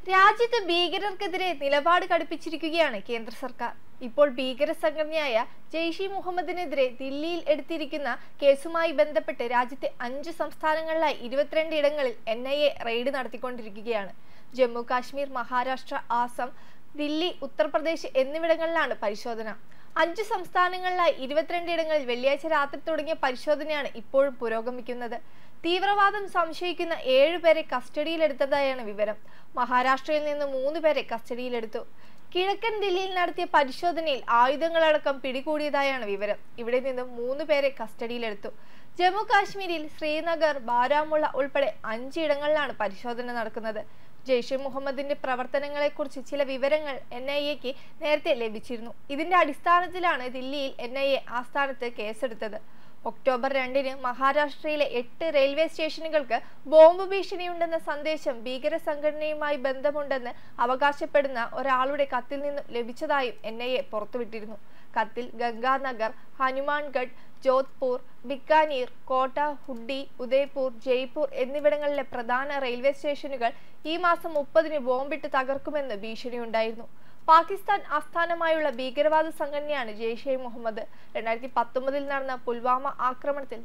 രാജ്യത്ത് ഭീകരർക്കെതിരെ നിലപാട് കടുപ്പിച്ചിരിക്കുകയാണ് കേന്ദ്ര സർക്കാർ. ഇപ്പോൾ ഭീകര സംഘടനയായ ജെയ്ഷെ മുഹമ്മദിനെതിരെ ദില്ലിയിൽ എടുത്തിരിക്കുന്ന കേസുമായി ബന്ധപ്പെട്ട് രാജ്യത്തെ 5 സംസ്ഥാനങ്ങളിലായി 22 ഇടങ്ങളിൽ NIA റെയ്ഡ് നടത്തിക്കൊണ്ടിരിക്കുകയാണ്. ജമ്മു കാശ്മീർ, മഹാരാഷ്ട്ര, ആസം, ദില്ലി, ഉത്തർപ്രദേശ് എന്നിവിടങ്ങളിലാണ് പരിശോധന. 5 സംസ്ഥാനങ്ങളിലായി 22 ഇടങ്ങളിൽ വെള്ളിയാഴ്ച രാത്രി തുടങ്ങിയ പരിശോധനയാണ് ഇപ്പോഴും പുരോഗമിക്കുന്നത്. തീവ്രവാദം സംശയിക്കുന്ന 7 പേരെ കസ്റ്റഡിയിലെടുത്തതായാണ് വിവരം. മഹാരാഷ്ട്രയിൽ നിന്ന് 3 പേരെ കസ്റ്റഡിയിലെടുത്തു. കിഴക്കൻ ദില്ലിയിൽ നടത്തിയ പരിശോധനയിൽ ആയുധങ്ങളടക്കം പിടികൂടിയതായാണ് വിവരം. ഇവിടെ നിന്നും 3 പേരെ കസ്റ്റഡിയിലെടുത്തു. ജമ്മു കാശ്മീരിൽ ശ്രീനഗർ, ബാരാമുള്ള ഉൾപ്പെടെ 5 ഇടങ്ങളിലാണ് പരിശോധന നടക്കുന്നത്. ജെയ്ഷെ മുഹമ്മദിന്റെ പ്രവർത്തനങ്ങളെക്കുറിച്ച് ചില വിവരങ്ങൾ NIAക്ക് നേരത്തെ ലഭിച്ചിരുന്നു. ഇതിന്റെ അടിസ്ഥാനത്തിലാണ് ദില്ലിയിൽ NIA ആസ്ഥാനത്ത് കേസെടുത്തത്. ഒക്ടോബർ 2-ന് മഹാരാഷ്ട്രയിലെ 8 റെയിൽവേ സ്റ്റേഷനുകൾക്ക് ബോംബ് ഭീഷണിയുണ്ടെന്ന സന്ദേശം ഭീകര സംഘടനയുമായി ബന്ധമുണ്ടെന്ന് അവകാശപ്പെടുന്ന ഒരാളുടെ കത്തിൽ നിന്നും ലഭിച്ചതായും NIA പുറത്തുവിട്ടിരുന്നു. കത്തിൽ ഗംഗാനഗർ, ഹനുമാൻഗഡ്, ജോധ്പൂർ, ബിക്കാനീർ, കോട്ട, ഹുഡി, ഉദയ്പൂർ, ജയ്പൂർ എന്നിവിടങ്ങളിലെ പ്രധാന റെയിൽവേ സ്റ്റേഷനുകൾ ഈ മാസം 30-ന് ബോംബിട്ട് തകർക്കുമെന്ന് ഭീഷണിയുണ്ടായിരുന്നു. പാകിസ്ഥാൻ ആസ്ഥാനമായുള്ള ഭീകരവാദ സംഘടനയാണ് ജെയ്ഷെ മുഹമ്മദ്. 2019-ൽ നടന്ന പുൽവാമ ആക്രമണത്തിൽ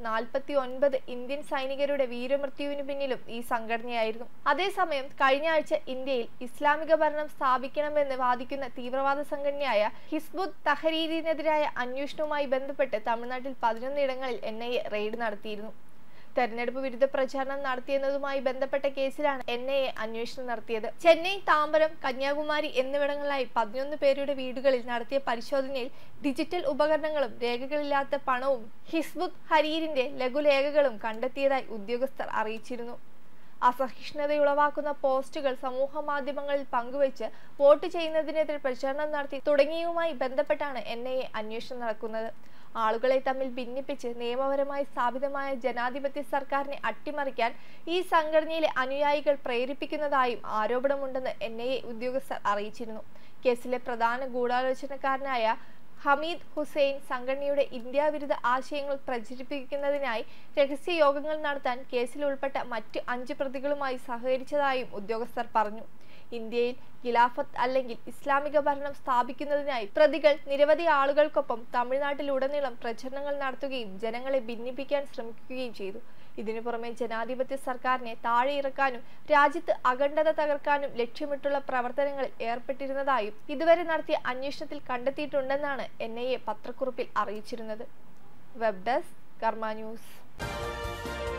49 ഇന്ത്യൻ സൈനികരുടെ വീരമൃത്യുവിന് പിന്നിലും ഈ സംഘടനയായിരുന്നു. അതേസമയം കഴിഞ്ഞ ആഴ്ച ഇന്ത്യയിൽ ഇസ്ലാമിക ഭരണം സ്ഥാപിക്കണമെന്ന് വാദിക്കുന്ന തീവ്രവാദ സംഘടനയായ ഹിസ്ബുത് തഹരീരിനെതിരായ അന്വേഷണവുമായി ബന്ധപ്പെട്ട് തമിഴ്നാട്ടിൽ 11 ഇടങ്ങളിൽ NIA റെയ്ഡ് നടത്തിയിരുന്നു. തെരഞ്ഞെടുപ്പ് വിരുദ്ധ പ്രചാരണം നടത്തിയെന്നതുമായി ബന്ധപ്പെട്ട കേസിലാണ് NIA അന്വേഷണം നടത്തിയത്. ചെന്നൈ, താമ്പരം, കന്യാകുമാരി എന്നിവിടങ്ങളിലായി 11 പേരുടെ വീടുകളിൽ നടത്തിയ പരിശോധനയിൽ ഡിജിറ്റൽ ഉപകരണങ്ങളും രേഖകളില്ലാത്ത പണവും ഹിസ്ബുത് തഹരീരിന്റെ ലഘുലേഖകളും കണ്ടെത്തിയതായി ഉദ്യോഗസ്ഥർ അറിയിച്ചിരുന്നു. അസഹിഷ്ണുതയുളവാക്കുന്ന പോസ്റ്റുകൾ സമൂഹ മാധ്യമങ്ങളിൽ പങ്കുവച്ച് വോട്ട് ചെയ്യുന്നതിനെതിരെ പ്രചാരണം നടത്തി തുടങ്ങിയവുമായി ബന്ധപ്പെട്ടാണ് NIA അന്വേഷണം നടക്കുന്നത്. ആളുകളെ തമ്മിൽ ഭിന്നിപ്പിച്ച് നിയമപരമായി സ്ഥാപിതമായ ജനാധിപത്യ സർക്കാരിനെ അട്ടിമറിക്കാൻ ഈ സംഘടനയിലെ അനുയായികൾ പ്രേരിപ്പിക്കുന്നതായും ആരോപണമുണ്ടെന്ന് NIA ഉദ്യോഗസ്ഥർ അറിയിച്ചിരുന്നു. കേസിലെ പ്രധാന ഗൂഢാലോചനക്കാരനായ ഹമീദ് ഹുസൈൻ സംഘടനയുടെ ഇന്ത്യ വിരുദ്ധ ആശയങ്ങൾ പ്രചരിപ്പിക്കുന്നതിനായി രഹസ്യ യോഗങ്ങൾ നടത്താൻ കേസിൽ ഉൾപ്പെട്ട മറ്റ് 5 പ്രതികളുമായി സഹകരിച്ചതായും ഉദ്യോഗസ്ഥർ പറഞ്ഞു. ഇന്ത്യയിൽ ഖിലാഫത്ത് അല്ലെങ്കിൽ ഇസ്ലാമിക ഭരണം സ്ഥാപിക്കുന്നതിനായി പ്രതികൾ നിരവധി ആളുകൾക്കൊപ്പം തമിഴ്നാട്ടിലുടനീളം പ്രചരണങ്ങൾ നടത്തുകയും ജനങ്ങളെ ഭിന്നിപ്പിക്കാൻ ശ്രമിക്കുകയും ചെയ്തു. ഇതിനു പുറമെ ജനാധിപത്യ സർക്കാരിനെ താഴെ ഇറക്കാനും രാജ്യത്ത് അഖണ്ഡത തകർക്കാനും ലക്ഷ്യമിട്ടുള്ള പ്രവർത്തനങ്ങളിൽ ഏർപ്പെട്ടിരുന്നതായും ഇതുവരെ നടത്തിയ അന്വേഷണത്തിൽ കണ്ടെത്തിയിട്ടുണ്ടെന്നാണ് NIA പത്രക്കുറിപ്പിൽ അറിയിച്ചിരുന്നത്. Web desk Karma news.